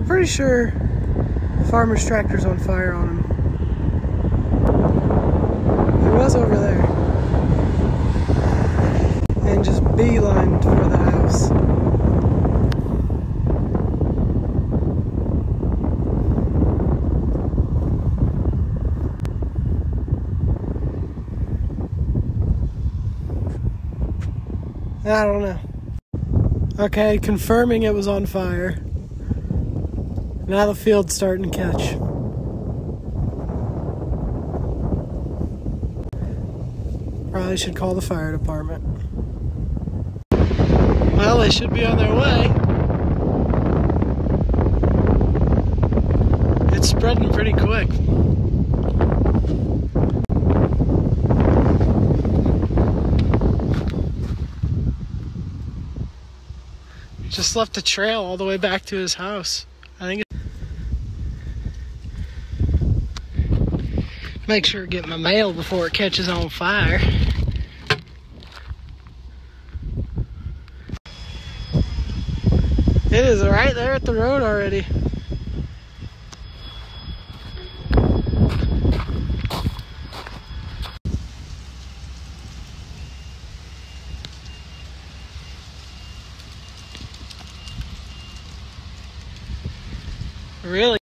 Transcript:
Pretty sure the farmer's tractor's on fire on him. It was over there. And just beelined for the house. I don't know. Okay, confirming it was on fire. Now the field's starting to catch. Probably should call the fire department. Well, they should be on their way. It's spreading pretty quick. Just left a trail all the way back to his house. I think make sure to get my mail before it catches on fire. It is right there at the road already. Really?